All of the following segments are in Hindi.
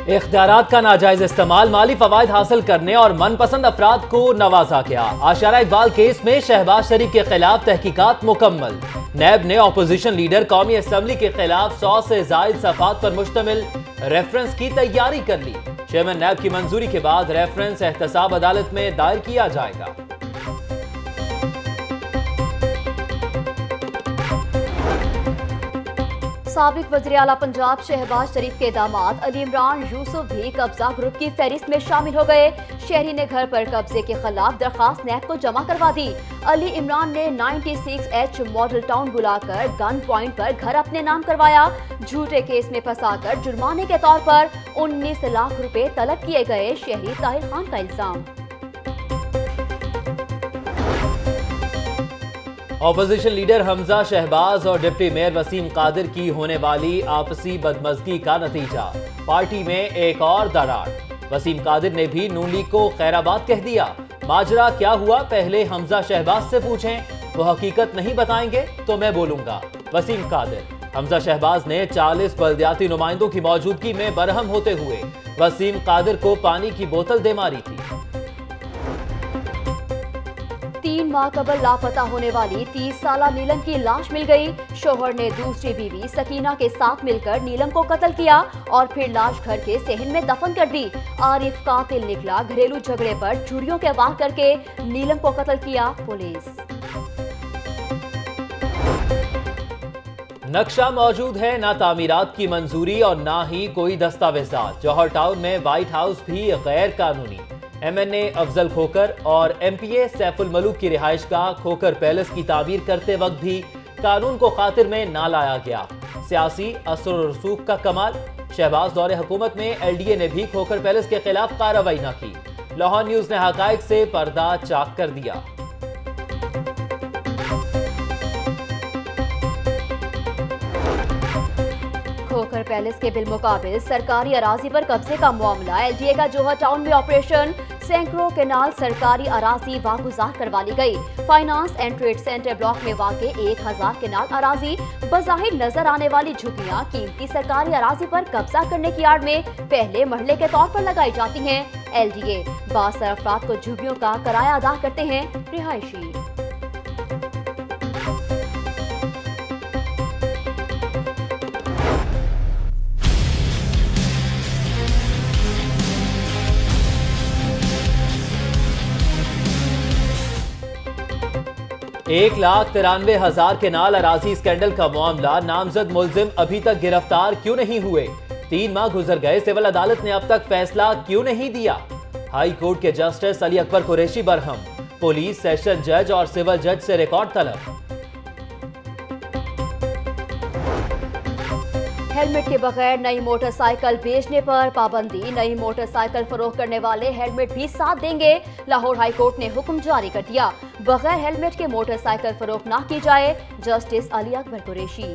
इख्तियारात का नाजायज इस्तेमाल, माली फवायद हासिल करने और मनपसंद अफराद को नवाजा गया। आशियारा इकबाल केस में शहबाज शरीफ के खिलाफ तहकीकात मुकम्मल। नैब ने अपोजिशन लीडर कौमी असम्बली के खिलाफ 100 से जायद सफात पर मुश्तमिल रेफरेंस की तैयारी कर ली। चेयरमैन नैब की मंजूरी के बाद रेफरेंस एहतसाब अदालत में दायर किया जाएगा। साबिक वज़ीर आला पंजाब शहबाज शरीफ के दामाद अली इमरान यूसुफ भी कब्जा ग्रुप की फहरिस्त में शामिल हो गए। शहरी ने घर पर कब्जे के खिलाफ दरखास्त नैब को जमा करवा दी। अली इमरान ने 96H मॉडल टाउन बुलाकर गन पॉइंट पर घर अपने नाम करवाया। झूठे केस में फंसाकर जुर्माने के तौर पर 19 लाख रुपए तलब किए गए। शहरी ताहिर खान का इल्जाम। ऑपोजिशन लीडर हमजा शहबाज और डिप्टी मेयर वसीम कादिर की होने वाली आपसी बदमज़गी का नतीजा, पार्टी में एक और दरार। वसीम कादिर ने भी नून लीग को खैराबाद कह दिया। माजरा क्या हुआ पहले हमजा शहबाज से पूछें, वो हकीकत नहीं बताएंगे तो मैं बोलूंगा। वसीम कादिर। हमजा शहबाज ने 40 बल्दियाती नुमाइंदों की मौजूदगी में बरहम होते हुए वसीम कादिर को पानी की बोतल दे मारी थी। 3 माह कबल लापता होने वाली 30 साला नीलम की लाश मिल गई। शोहर ने दूसरी बीवी सकीना के साथ मिलकर नीलम को कत्ल किया और फिर लाश घर के सेहन में दफन कर दी। आरिफ कातिल निकला। घरेलू झगड़े पर छुरियों के वार करके नीलम को कत्ल किया पुलिस। नक्शा मौजूद है, ना तामीरात की मंजूरी और ना ही कोई दस्तावेजात। जौहर टाउन में व्हाइट हाउस भी गैर कानूनी। MNA अफजल खोखर और MPA सैफुल मलूक की रिहाइशगाह खोखर पैलेस की तामीर करते वक्त भी कानून को खातिर में ना लाया गया। सियासी असर और रसूख का कमाल। शहबाज दौरे हुकूमत में LDA ने भी खोखर पैलेस के खिलाफ कार्रवाई न की। लाहौर न्यूज ने हकायक से पर्दा चाक कर दिया। खोखर पैलेस के बिलमुकाबिल सरकारी अराजी पर कब्जे का मामला। LDA का जौहर टाउन में ऑपरेशन। सैकड़ों केनाल सरकारी अराजी वागुजार करवा ली गई। Finance and trade centre block में वाक़े 1000 केनाल अराजी। बज़ाहिर नजर आने वाली झुग्गियां कीमती सरकारी अराजी पर कब्जा करने की आड़ में पहले मरहले के तौर पर लगाई जाती हैं। LDA बासर अफराद को झुग्गियों का किराया अदा करते हैं रिहायशी। एक 1,93,000 केनाल अराजी स्कैंडल का मामला। नामजद मुल्जिम अभी तक गिरफ्तार क्यों नहीं हुए? 3 माह गुजर गए, सिविल अदालत ने अब तक फैसला क्यों नहीं दिया? हाई कोर्ट के जस्टिस अली अकबर कुरैशी बरहम। पुलिस, सेशन जज और सिविल जज से रिकॉर्ड तलब। हेलमेट के बगैर नई मोटरसाइकिल बेचने पर पाबंदी। नई मोटरसाइकिल फरोख्त करने वाले हेलमेट भी साथ देंगे। लाहौर हाई कोर्ट ने हुक्म जारी कर दिया, बगैर हेलमेट के मोटरसाइकिल फरोख्त ना की जाए। जस्टिस अली अकबर कुरैशी।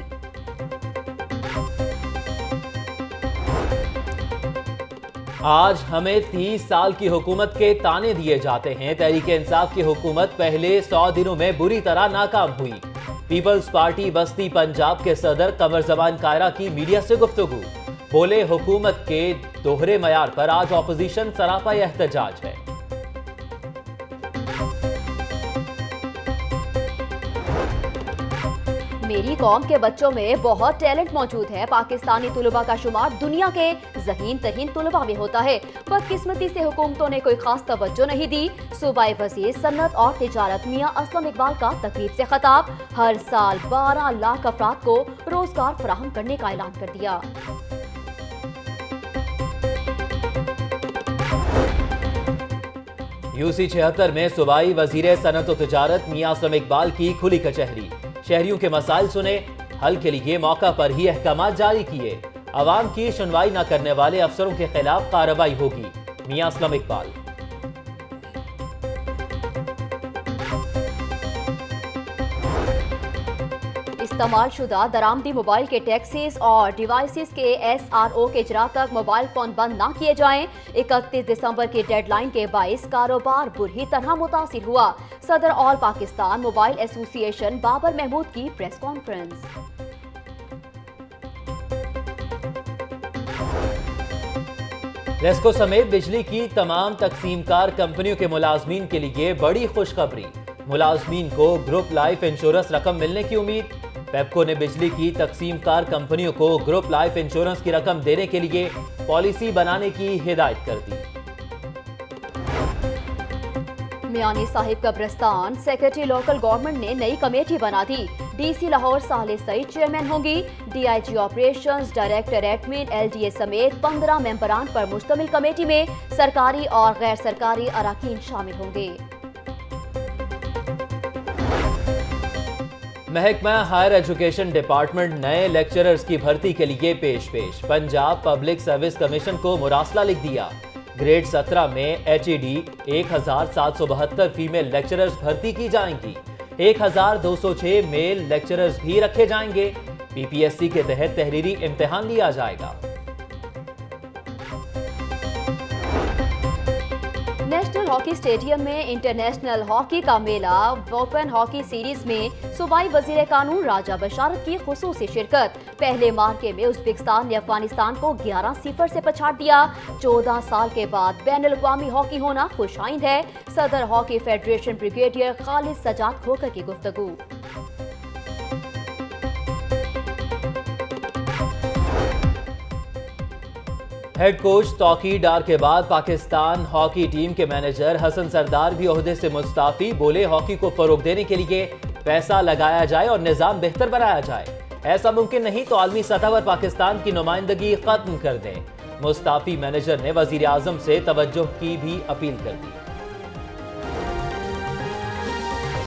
आज हमें 30 साल की हुकूमत के ताने दिए जाते हैं। तहरीक इंसाफ की हुकूमत पहले 100 दिनों में बुरी तरह नाकाम हुई। पीपल्स पार्टी बस्ती पंजाब के सदर कमर जमान कायरा की मीडिया से गुफ्तगू। बोले, हुकूमत के दोहरे मयार पर आज ऑपोजिशन सरापा एहतजाज है। मेरी कौम के बच्चों में बहुत टैलेंट मौजूद है। पाकिस्तानी तुलबा का शुमार दुनिया के ज़हीन तहीन तुलबा में होता है। बदकिस्मती से हुकूमतों ने कोई खास तवज्जो नहीं दी। सूबाई वज़ीर सन्नत और तिजारत मियां असलम इकबाल का तकरीब से खिताब। हर साल 12 लाख अफराद को रोजगार फराहम करने का ऐलान कर दिया। UC 76 में सूबाई वजीर सनत और तिजारत मियां असलम इकबाल की खुली कचहरी। शहरियों के मसाइल सुने, हल के लिए मौका पर ही अहकामात जारी किए। अवाम की सुनवाई न करने वाले अफसरों के खिलाफ कार्रवाई होगी। मियां असलम इकबाल। इस्तेमाल शुदा दरामदी मोबाइल के टैक्सीज और डिवाइसेस के SRO के इजरा तक मोबाइल फोन बंद ना किए जाएं। 31 दिसंबर की डेडलाइन के बाइस कारोबार बुरी तरह मुतासिर हुआ। सदर all Pakistan mobile association Babar Mahmood की प्रेस कॉन्फ्रेंस। रेस्को समेत बिजली की तमाम तकसीमकार कंपनियों के मुलाजमीन के लिए बड़ी खुशखबरी। मुलाजमीन को ग्रुप लाइफ इंश्योरेंस रकम मिलने की उम्मीद। पेप्को ने बिजली की तकसीमकार कंपनियों को ग्रुप लाइफ इंश्योरेंस की रकम देने के लिए पॉलिसी बनाने की हिदायत कर दी। मियानी साहिब कब्रिस्तान सेक्रेटरी लोकल गवर्नमेंट ने नई कमेटी बना दी। डीसी लाहौर साले सईद चेयरमैन होंगी। DIG operations, director admin, LDA समेत 15 मेंबरान पर मुश्तमिल कमेटी में सरकारी और गैर सरकारी अराकीन शामिल होंगे। महकमा हायर एजुकेशन डिपार्टमेंट नए लेक्चरर्स की भर्ती के लिए पेश। पंजाब पब्लिक सर्विस कमीशन को मुरासला लिख दिया। ग्रेड 17 में HED 1772 फीमेल लेक्चरर्स भर्ती की जाएंगी। 1206 मेल लेक्चरर्स भी रखे जाएंगे। PPSC के तहत तहरीरी इम्तिहान लिया जाएगा। नेशनल हॉकी स्टेडियम में इंटरनेशनल हॉकी का मेला ओपन हॉकी सीरीज में सूबाई वजीर कानून राजा बशारत की खुसूसी शिरकत। पहले मार्के में उज़्बेकिस्तान ने अफगानिस्तान को 11-0 से पछाड़ दिया। 14 साल के बाद बैनुल-अक़वामी हॉकी होना खुशाइंद है। सदर hockey federation brigadier Khalid Sajjad Khokhar की गुफ्तगू। हेड कोच तौकीर डार के बाद पाकिस्तान हॉकी टीम के मैनेजर हसन सरदार भी ओहदे से मुस्ताफी। बोले, हॉकी को फरोग देने के लिए पैसा लगाया जाए और निजाम बेहतर बनाया जाए। ऐसा मुमकिन नहीं तो आलमी सतह पर पाकिस्तान की नुमाइंदगी खत्म कर दें। मुस्ताफी मैनेजर ने वजीर आजम से तवज्जो की भी अपील कर दी।